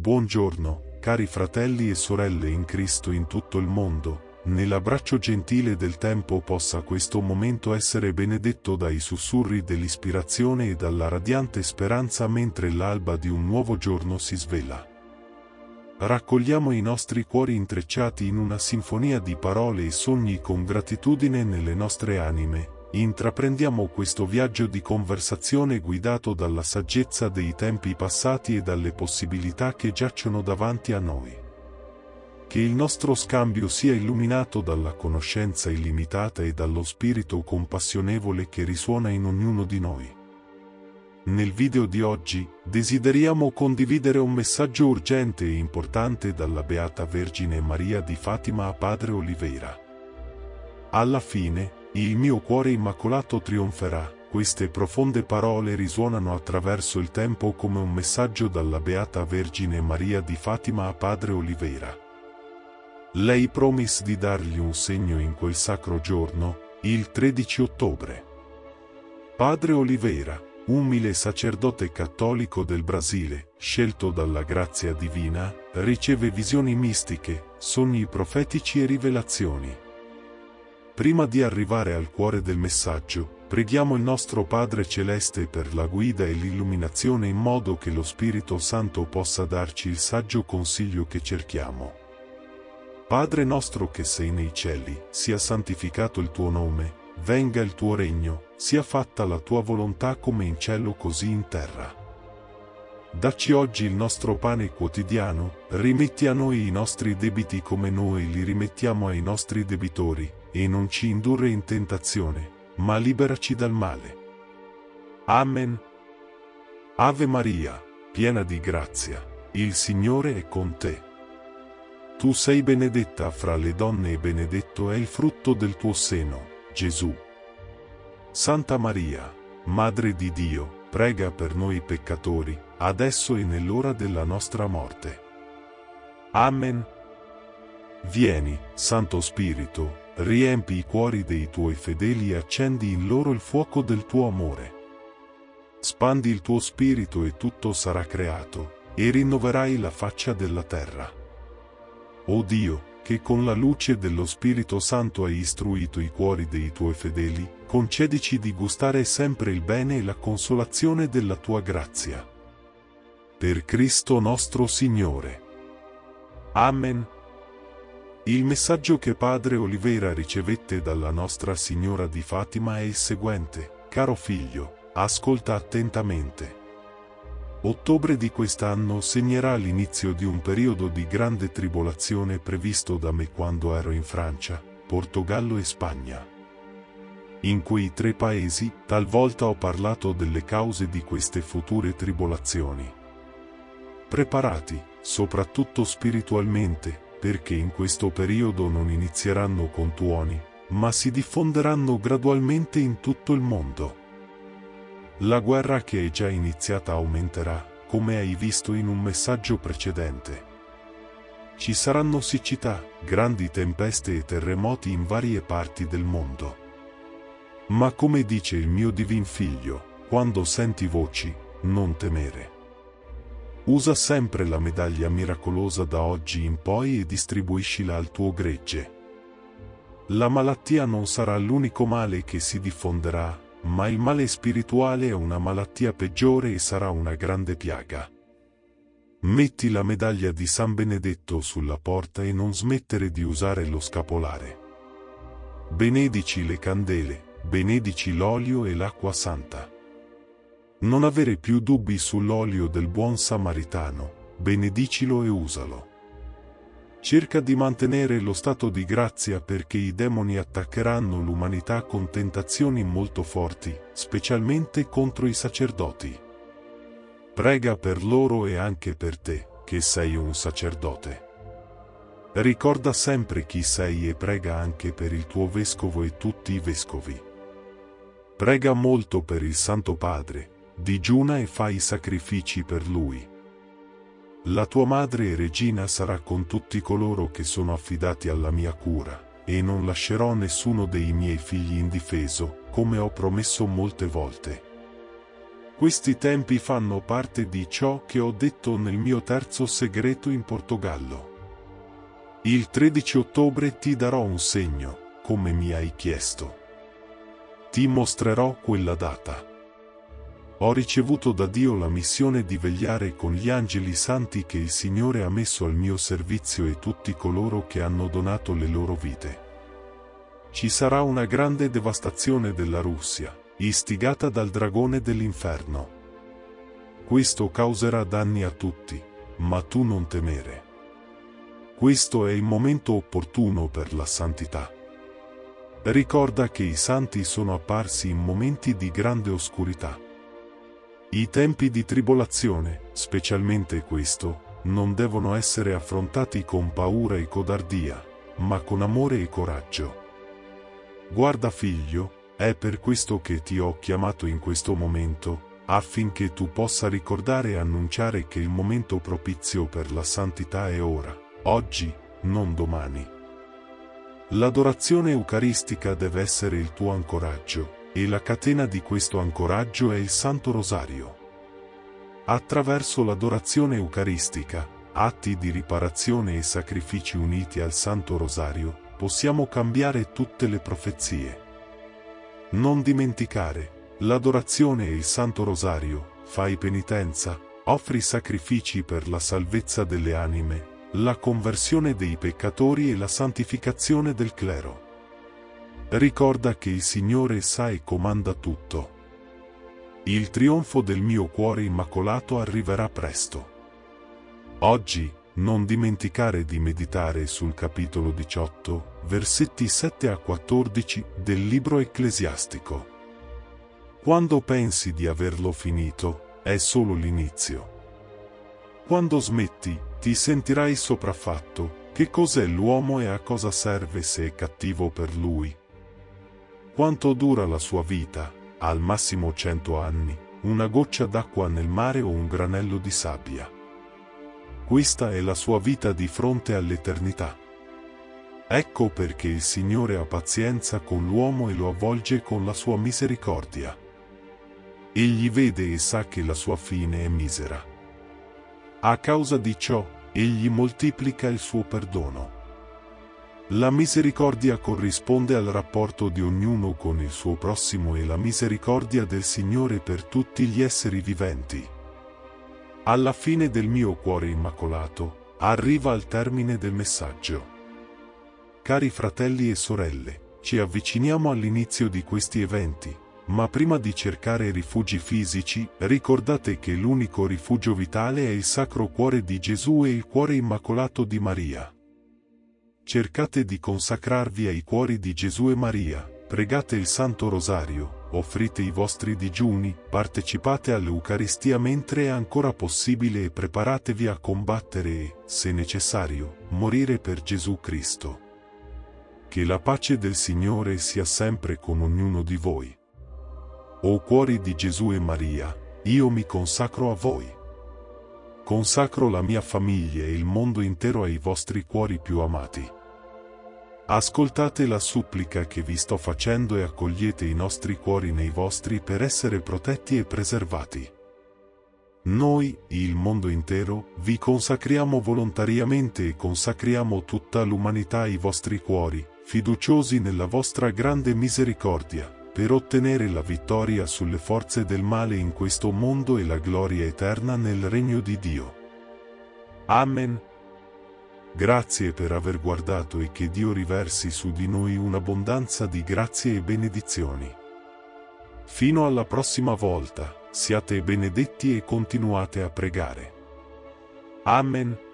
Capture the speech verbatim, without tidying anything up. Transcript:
Buongiorno, cari fratelli e sorelle in Cristo in tutto il mondo. Nell'abbraccio gentile del tempo possa questo momento essere benedetto dai sussurri dell'ispirazione e dalla radiante speranza mentre l'alba di un nuovo giorno si svela. Raccogliamo i nostri cuori intrecciati in una sinfonia di parole e sogni con gratitudine nelle nostre anime. Intraprendiamo questo viaggio di conversazione guidato dalla saggezza dei tempi passati e dalle possibilità che giacciono davanti a noi. Che il nostro scambio sia illuminato dalla conoscenza illimitata e dallo spirito compassionevole che risuona in ognuno di noi. Nel video di oggi, desideriamo condividere un messaggio urgente e importante dalla Beata Vergine Maria di Fatima a Padre Oliveira. Alla fine, il mio cuore immacolato trionferà. Queste profonde parole risuonano attraverso il tempo come un messaggio dalla Beata Vergine Maria di Fatima a Padre Oliveira. Lei promise di dargli un segno in quel sacro giorno, il tredici ottobre. Padre Oliveira, umile sacerdote cattolico del Brasile, scelto dalla grazia divina, riceve visioni mistiche, sogni profetici e rivelazioni. Prima di arrivare al cuore del messaggio, preghiamo il nostro Padre Celeste per la guida e l'illuminazione in modo che lo Spirito Santo possa darci il saggio consiglio che cerchiamo. Padre nostro che sei nei cieli, sia santificato il tuo nome, venga il tuo regno, sia fatta la tua volontà come in cielo così in terra. Dacci oggi il nostro pane quotidiano, rimetti a noi i nostri debiti come noi li rimettiamo ai nostri debitori, e non ci indurre in tentazione, ma liberaci dal male. Amen. Ave Maria, piena di grazia, il Signore è con te. Tu sei benedetta fra le donne e benedetto è il frutto del tuo seno, Gesù. Santa Maria, Madre di Dio, prega per noi peccatori, adesso e nell'ora della nostra morte. Amen. Vieni, Santo Spirito, riempi i cuori dei tuoi fedeli e accendi in loro il fuoco del tuo amore. Spandi il tuo spirito e tutto sarà creato, e rinnoverai la faccia della terra. O Dio, che con la luce dello Spirito Santo hai istruito i cuori dei tuoi fedeli, concedici di gustare sempre il bene e la consolazione della tua grazia. Per Cristo nostro Signore. Amen. Il messaggio che Padre Oliveira ricevette dalla Nostra Signora di Fatima è il seguente: caro figlio, ascolta attentamente. Ottobre di quest'anno segnerà l'inizio di un periodo di grande tribolazione previsto da me quando ero in Francia, Portogallo e Spagna. In quei tre paesi, talvolta ho parlato delle cause di queste future tribolazioni. Preparati, soprattutto spiritualmente, perché in questo periodo non inizieranno con tuoni, ma si diffonderanno gradualmente in tutto il mondo. La guerra che è già iniziata aumenterà, come hai visto in un messaggio precedente. Ci saranno siccità, grandi tempeste e terremoti in varie parti del mondo. Ma come dice il mio divin figlio, quando senti voci, non temere. Usa sempre la medaglia miracolosa da oggi in poi e distribuiscila al tuo gregge. La malattia non sarà l'unico male che si diffonderà, ma il male spirituale è una malattia peggiore e sarà una grande piaga. Metti la medaglia di San Benedetto sulla porta e non smettere di usare lo scapolare. Benedici le candele, benedici l'olio e l'acqua santa. Non avere più dubbi sull'olio del buon samaritano, benedicilo e usalo. Cerca di mantenere lo stato di grazia perché i demoni attaccheranno l'umanità con tentazioni molto forti, specialmente contro i sacerdoti. Prega per loro e anche per te, che sei un sacerdote. Ricorda sempre chi sei e prega anche per il tuo vescovo e tutti i vescovi. Prega molto per il Santo Padre, digiuna e fai sacrifici per lui. La tua madre e regina sarà con tutti coloro che sono affidati alla mia cura, e non lascerò nessuno dei miei figli indifeso, come ho promesso molte volte. Questi tempi fanno parte di ciò che ho detto nel mio terzo segreto in Portogallo. Il tredici ottobre ti darò un segno, come mi hai chiesto. Ti mostrerò quella data. Ho ricevuto da Dio la missione di vegliare con gli angeli santi che il Signore ha messo al mio servizio e tutti coloro che hanno donato le loro vite. Ci sarà una grande devastazione della Russia, istigata dal dragone dell'inferno. Questo causerà danni a tutti, ma tu non temere. Questo è il momento opportuno per la santità. Ricorda che i santi sono apparsi in momenti di grande oscurità. I tempi di tribolazione, specialmente questo, non devono essere affrontati con paura e codardia, ma con amore e coraggio. Guarda figlio, è per questo che ti ho chiamato in questo momento, affinché tu possa ricordare e annunciare che il momento propizio per la santità è ora, oggi, non domani. L'adorazione eucaristica deve essere il tuo ancoraggio, e la catena di questo ancoraggio è il Santo Rosario. Attraverso l'adorazione eucaristica, atti di riparazione e sacrifici uniti al Santo Rosario, possiamo cambiare tutte le profezie. Non dimenticare, l'adorazione e il Santo Rosario, fai penitenza, offri sacrifici per la salvezza delle anime, la conversione dei peccatori e la santificazione del clero. Ricorda che il Signore sa e comanda tutto. Il trionfo del mio cuore immacolato arriverà presto. Oggi, non dimenticare di meditare sul capitolo diciotto, versetti sette a quattordici del libro ecclesiastico. Quando pensi di averlo finito, è solo l'inizio. Quando smetti, ti sentirai sopraffatto. Che cos'è l'uomo e a cosa serve se è cattivo per lui? Quanto dura la sua vita? Al massimo cento anni, una goccia d'acqua nel mare o un granello di sabbia. Questa è la sua vita di fronte all'eternità. Ecco perché il Signore ha pazienza con l'uomo e lo avvolge con la sua misericordia. Egli vede e sa che la sua fine è misera. A causa di ciò, egli moltiplica il suo perdono. La misericordia corrisponde al rapporto di ognuno con il suo prossimo e la misericordia del Signore per tutti gli esseri viventi. Alla fine del mio cuore immacolato, arriva al termine del messaggio. Cari fratelli e sorelle, ci avviciniamo all'inizio di questi eventi, ma prima di cercare rifugi fisici, ricordate che l'unico rifugio vitale è il Sacro Cuore di Gesù e il Cuore Immacolato di Maria. Cercate di consacrarvi ai cuori di Gesù e Maria, pregate il Santo Rosario, offrite i vostri digiuni, partecipate all'Eucaristia mentre è ancora possibile e preparatevi a combattere e, se necessario, morire per Gesù Cristo. Che la pace del Signore sia sempre con ognuno di voi. O cuori di Gesù e Maria, io mi consacro a voi. Consacro la mia famiglia e il mondo intero ai vostri cuori più amati. Ascoltate la supplica che vi sto facendo e accogliete i nostri cuori nei vostri per essere protetti e preservati. Noi, il mondo intero, vi consacriamo volontariamente e consacriamo tutta l'umanità ai vostri cuori, fiduciosi nella vostra grande misericordia, per ottenere la vittoria sulle forze del male in questo mondo e la gloria eterna nel regno di Dio. Amen. Grazie per aver guardato e che Dio riversi su di noi un'abbondanza di grazie e benedizioni. Fino alla prossima volta, siate benedetti e continuate a pregare. Amen.